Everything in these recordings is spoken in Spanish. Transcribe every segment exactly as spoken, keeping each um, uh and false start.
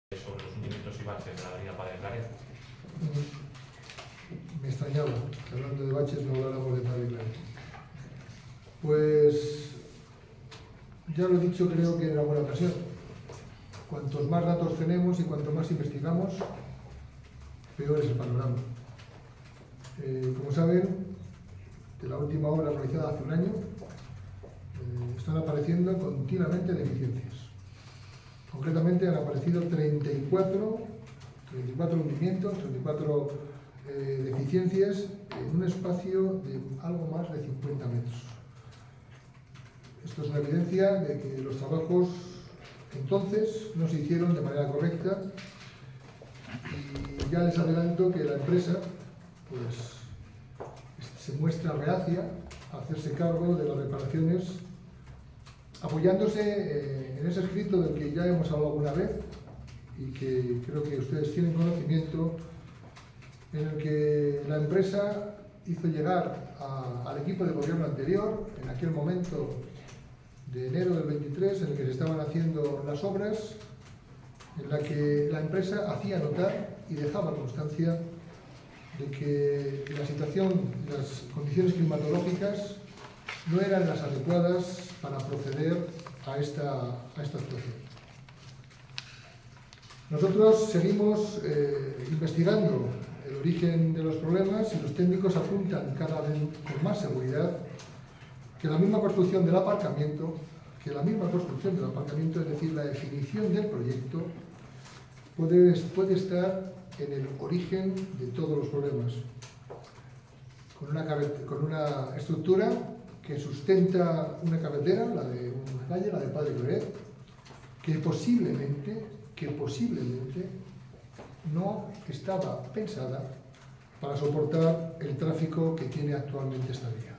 sobre los hundimientos y baches de la avenida Padre Claret. Me extrañaba que hablando de baches no habláramos de Padre Claret. Pues ya lo he dicho, creo que en alguna ocasión. Cuantos más datos tenemos y cuanto más investigamos, peor es el panorama. Eh, como saben, de la última obra realizada hace un año, eh, están apareciendo continuamente deficiencias. Concretamente han aparecido treinta y cuatro, treinta y cuatro hundimientos, treinta y cuatro eh, deficiencias en un espacio de algo más de cincuenta metros. Esto es una evidencia de que los trabajos entonces no se hicieron de manera correcta, y ya les adelanto que la empresa pues, se muestra reacia a hacerse cargo de las reparaciones, apoyándose eh, en ese escrito del que ya hemos hablado alguna vez y que creo que ustedes tienen conocimiento, en el que la empresa hizo llegar a, al equipo de gobierno anterior, en aquel momento de enero del veintitrés, en el que se estaban haciendo las obras, en la que la empresa hacía notar y dejaba constancia de que la situación, las condiciones climatológicas no eran las adecuadas para proceder a esta, a esta actuación. Nosotros seguimos eh, investigando el origen de los problemas y los técnicos apuntan cada vez con más seguridad que la misma construcción del aparcamiento, que la misma construcción del aparcamiento, es decir, la definición del proyecto, puede, puede estar en el origen de todos los problemas. Con una, con una estructura que sustenta una carretera, la de una calle, la de Padre Claret, que posiblemente, que posiblemente no estaba pensada para soportar el tráfico que tiene actualmente esta vía.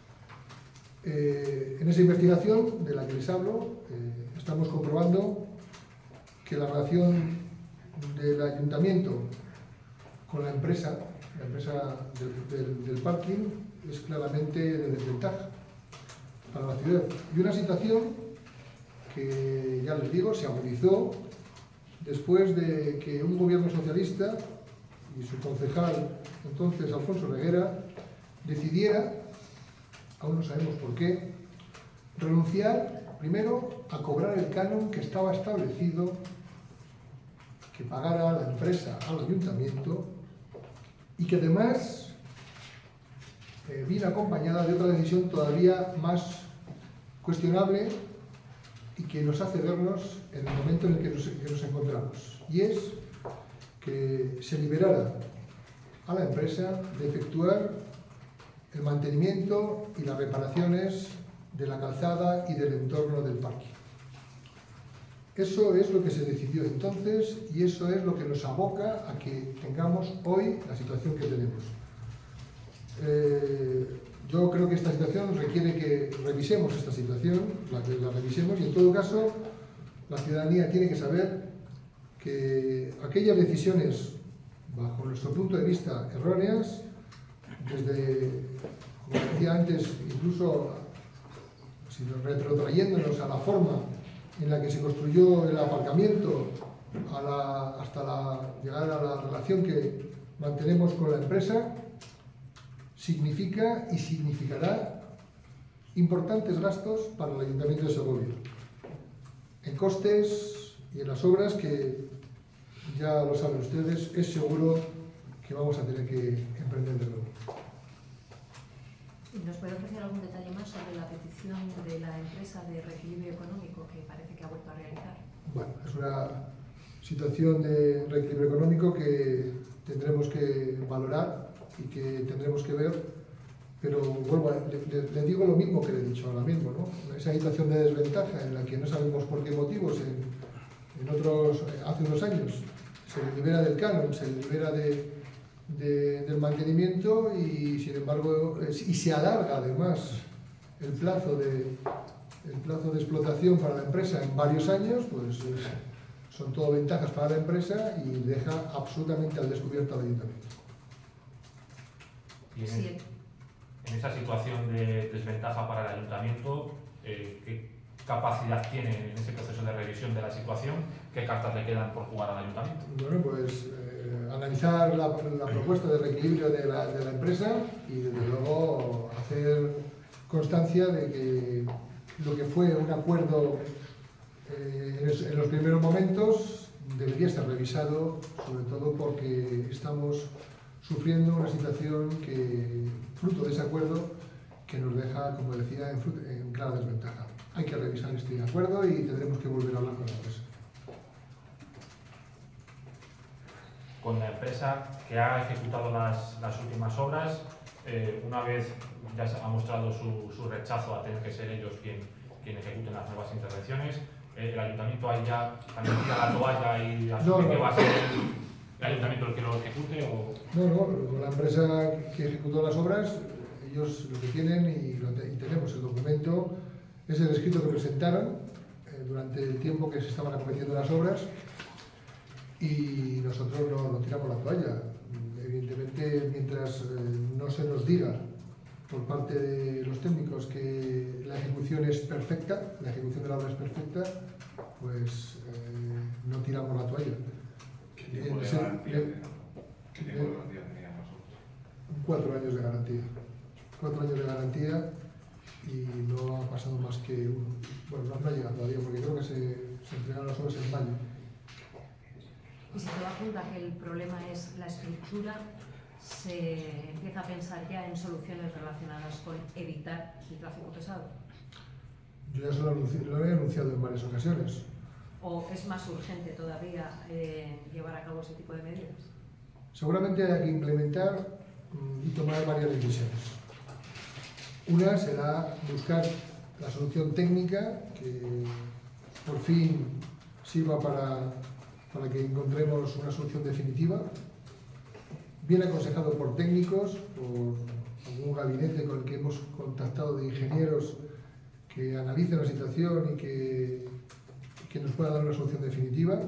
Eh, en esa investigación de la que les hablo, eh, estamos comprobando que la relación del ayuntamiento con la empresa, la empresa del, del, del parking, es claramente de desventaja para la ciudad. Y una situación que, ya les digo, se agudizó después de que un gobierno socialista y su concejal, entonces Alfonso Reguera, decidiera, aún no sabemos por qué, renunciar primero a cobrar el canon que estaba establecido que pagara la empresa al ayuntamiento, y que además eh, vino acompañada de otra decisión todavía más cuestionable y que nos hace vernos en el momento en el que nos, que nos encontramos, y es que se liberara a la empresa de efectuar el mantenimiento y las reparaciones de la calzada y del entorno del parque. Eso es lo que se decidió entonces y eso es lo que nos aboca a que tengamos hoy la situación que tenemos. Eh, yo creo que esta situación requiere que revisemos esta situación, la que la revisemos, y en todo caso la ciudadanía tiene que saber que aquellas decisiones, bajo nuestro punto de vista, erróneas, desde, como decía antes, incluso si nos retrotrayéndonos a la forma en la que se construyó el aparcamiento, a la, hasta la, llegar a la relación que mantenemos con la empresa, significa y significará importantes gastos para el Ayuntamiento de Segovia, en costes y en las obras que, ya lo saben ustedes, es seguro que vamos a tener que emprender de nuevo. ¿Nos puede ofrecer algún detalle más sobre la petición de la empresa de reequilibrio económico que parece que ha vuelto a realizar? Bueno, es una situación de reequilibrio económico que tendremos que valorar y que tendremos que ver, pero vuelvo a, le, le, le digo lo mismo que le he dicho ahora mismo, ¿no? Esa situación de desventaja en la que no sabemos por qué motivos en, en otros, hace unos años se le libera del canon, se le libera de De, del mantenimiento y sin embargo y se alarga además el plazo de el plazo de explotación para la empresa en varios años, pues son todo ventajas para la empresa y deja absolutamente al descubierto al ayuntamiento. Y en, en esa situación de desventaja para el ayuntamiento, eh, ¿qué, capacidad tiene en ese proceso de revisión de la situación? ¿Qué cartas le quedan por jugar al ayuntamiento? Bueno, pues eh, analizar la, la propuesta de reequilibrio de la, de la empresa y desde luego hacer constancia de que lo que fue un acuerdo eh, en los primeros momentos debería estar revisado, sobre todo porque estamos sufriendo una situación que, fruto de ese acuerdo, que nos deja, como decía, en, en clara desventaja. Hay que revisar este acuerdo y tendremos que volver a hablar con la empresa. Con la empresa que ha ejecutado las, las últimas obras, eh, una vez ya ha mostrado su, su rechazo a tener que ser ellos quien, quien ejecuten las nuevas intervenciones, eh, ¿el ayuntamiento ahí ya también tira la toalla y asume no, no. que va a ser el, el ayuntamiento el que lo ejecute? O... No, no, con la empresa que ejecutó las obras, ellos lo que tienen, y, lo te, y tenemos el documento, es el escrito que presentaron eh, durante el tiempo que se estaban acometiendo las obras, y nosotros no, no tiramos la toalla. Evidentemente, mientras eh, no se nos diga por parte de los técnicos que la ejecución es perfecta, la ejecución de la obra es perfecta, pues eh, no tiramos la toalla. ¿Qué tiempo de Eh, garantía? eh, ¿Qué tiempo de garantía teníamos nosotros? Cuatro años de garantía. Cuatro años de garantía y no ha pasado más que uno. Bueno, no, no ha llegado todavía porque creo que se, se entregaron las obras en mayo. Y si te das cuenta que el problema es la estructura, se empieza a pensar ya en soluciones relacionadas con evitar el tráfico pesado. Yo ya se lo, anunci lo he anunciado en varias ocasiones. ¿O es más urgente todavía eh, llevar a cabo ese tipo de medidas? Seguramente hay que implementar mm, y tomar varias decisiones. Una será buscar la solución técnica que por fin sirva para, para que encontremos una solución definitiva, bien aconsejado por técnicos, por algún gabinete con el que hemos contactado de ingenieros que analicen la situación y que, que nos pueda dar una solución definitiva.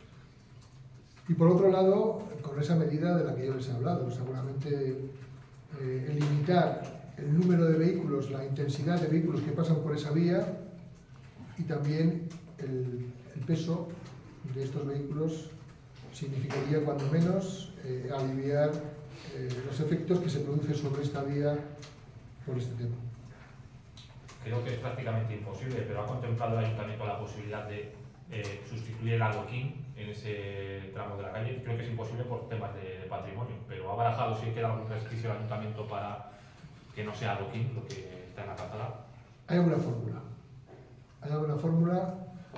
Y por otro lado, con esa medida de la que yo les he hablado, seguramente eh, el limitar el número de vehículos, la intensidad de vehículos que pasan por esa vía y también el, el peso de estos vehículos significaría cuando menos eh, aliviar eh, los efectos que se producen sobre esta vía por este tema. Creo que es prácticamente imposible, pero ¿ha contemplado el ayuntamiento la posibilidad de eh, sustituir el adoquín en ese tramo de la calle? Creo que es imposible por temas de, de patrimonio, pero ¿ha barajado si queda algún resquicio del ayuntamiento para que no sea adoquín lo que está en la calzada? Hay alguna fórmula. Hay alguna fórmula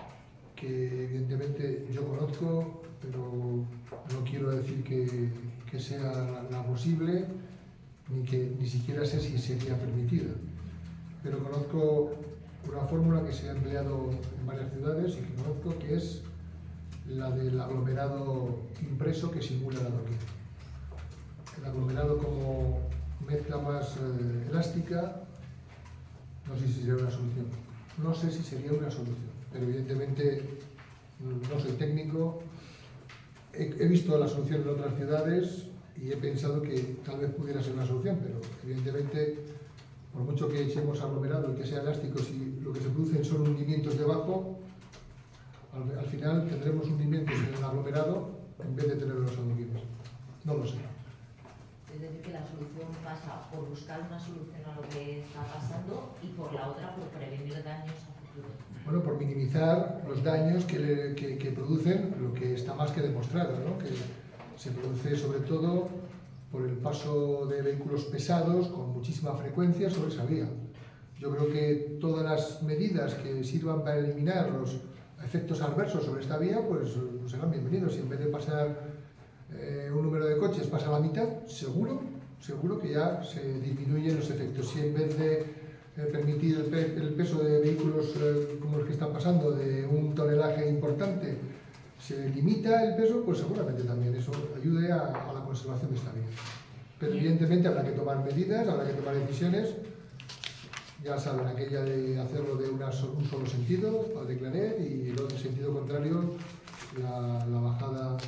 que evidentemente yo conozco, pero no quiero decir que, que sea la, la posible, ni que ni siquiera sé si sería permitida. Pero conozco una fórmula que se ha empleado en varias ciudades y que conozco, que es la del aglomerado impreso que simula el adoquín. El aglomerado como mezcla más eh, elástica, no sé si sería una solución. No sé si sería una solución, pero evidentemente no soy técnico. He, he visto la solución en otras ciudades y he pensado que tal vez pudiera ser una solución, pero evidentemente, por mucho que echemos aglomerado y que sea elástico, si lo que se producen son hundimientos debajo, al, al final tendremos hundimientos en el aglomerado en vez de tener los adoquines. No lo sé. Es decir, que la solución pasa por buscar una solución a lo que está pasando y por la otra por prevenir daños a futuro. Bueno, por minimizar los daños que, le, que, que producen, lo que está más que demostrado, ¿no? Que se produce sobre todo por el paso de vehículos pesados con muchísima frecuencia sobre esa vía. Yo creo que todas las medidas que sirvan para eliminar los efectos adversos sobre esta vía, pues serán bienvenidos. Si en vez de pasar Eh, un número de coches pasa a la mitad, seguro, seguro que ya se disminuyen los efectos. Si en vez de eh, permitir el, pe el peso de vehículos eh, como los que están pasando de un tonelaje importante, se limita el peso, pues seguramente también eso ayude a, a la conservación de esta vía. Pero evidentemente habrá que tomar medidas, habrá que tomar decisiones. Ya saben, aquella de hacerlo de una, un solo sentido, para declarar, y el otro sentido contrario, la, la bajada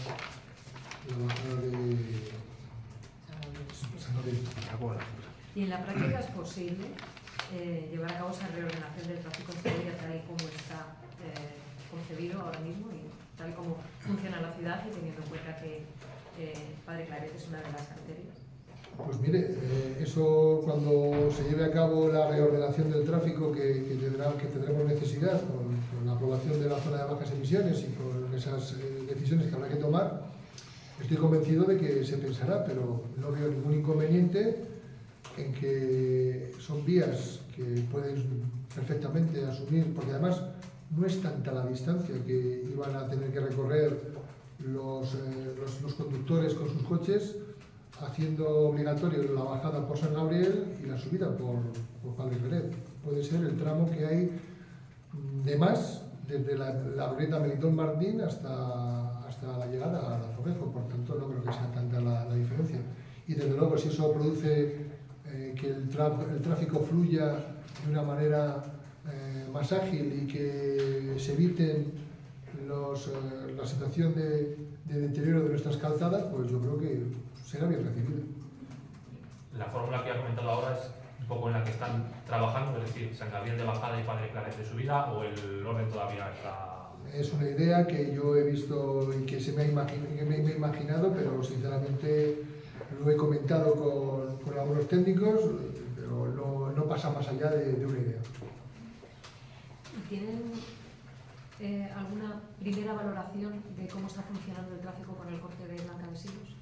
la bajada de ¿Y en la práctica es posible eh, llevar a cabo esa reordenación del tráfico en Segovia tal y como está eh, concebido ahora mismo y tal y como funciona la ciudad y teniendo en cuenta que eh, Padre Claret es una de las arterias? Pues mire, eh, eso cuando se lleve a cabo la reordenación del tráfico que, que, tendrá, que tendremos necesidad con, con la aprobación de la zona de bajas emisiones y con esas eh, decisiones que habrá que tomar, estoy convencido de que se pensará, pero no veo ningún inconveniente en que son vías que pueden perfectamente asumir, porque además no es tanta la distancia que iban a tener que recorrer los, eh, los, los conductores con sus coches, haciendo obligatorio la bajada por San Gabriel y la subida por, por Padre Claret. Puede ser el tramo que hay de más desde la, la glorieta Melitón Martín hasta, hasta la llegada a Azoguejo, por tanto no creo que sea tanta la, la diferencia. Y desde luego si eso produce eh, que el, tra el tráfico fluya de una manera eh, más ágil y que se eviten los, eh, la situación de, de deterioro de nuestras calzadas, pues yo creo que será bien recibida. La fórmula que ha comentado ahora es un poco en la que están trabajando, es decir, San Gabriel de bajada y Padre Claret de subida, o el orden todavía está... Es una idea que yo he visto y que se me ha, que me he imaginado, pero sinceramente lo he comentado con, con algunos técnicos, pero no, no pasa más allá de, de una idea. ¿Tienen eh, alguna primera valoración de cómo está funcionando el tráfico con el corte de Blanca de Silos?